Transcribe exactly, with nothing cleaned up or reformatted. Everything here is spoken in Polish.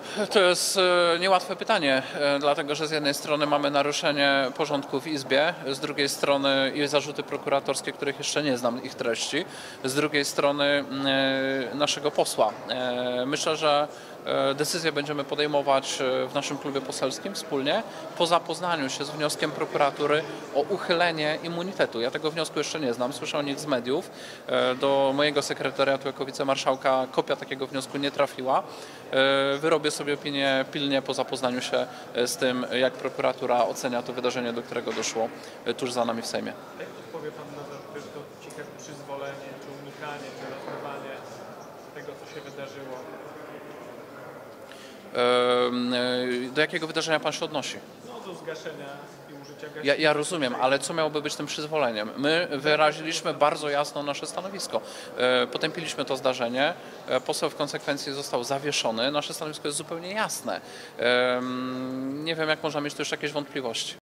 To jest e, niełatwe pytanie, e, dlatego że z jednej strony mamy naruszenie porządku w Izbie, z drugiej strony i zarzuty prokuratorskie, których jeszcze nie znam ich treści, z drugiej strony e, naszego posła. E, myślę, że e, decyzję będziemy podejmować e, w naszym klubie poselskim wspólnie po zapoznaniu się z wnioskiem prokuratury o uchylenie immunitetu. Ja tego wniosku jeszcze nie znam, słyszę o nich z mediów. E, do mojego sekretariatu jako wicemarszałka kopia takiego wniosku nie trafiła. E, wyrobię sobie opinię pilnie po zapoznaniu się z tym, jak prokuratura ocenia to wydarzenie, do którego doszło tuż za nami w Sejmie. Jak odpowie Pan na zarzuty, że to ciche przyzwolenie, czy unikanie, czy rozmywanie tego, co się wydarzyło? Do jakiego wydarzenia Pan się odnosi? No, do zgaszenia i użycia gaśnicy. Ja, ja rozumiem, ale co miałoby być tym przyzwoleniem? My wyraziliśmy bardzo jasno nasze stanowisko. Potępiliśmy to zdarzenie, poseł w konsekwencji został zawieszony. Nasze stanowisko jest zupełnie jasne. Nie wiem, jak można mieć tu jeszcze jakieś wątpliwości.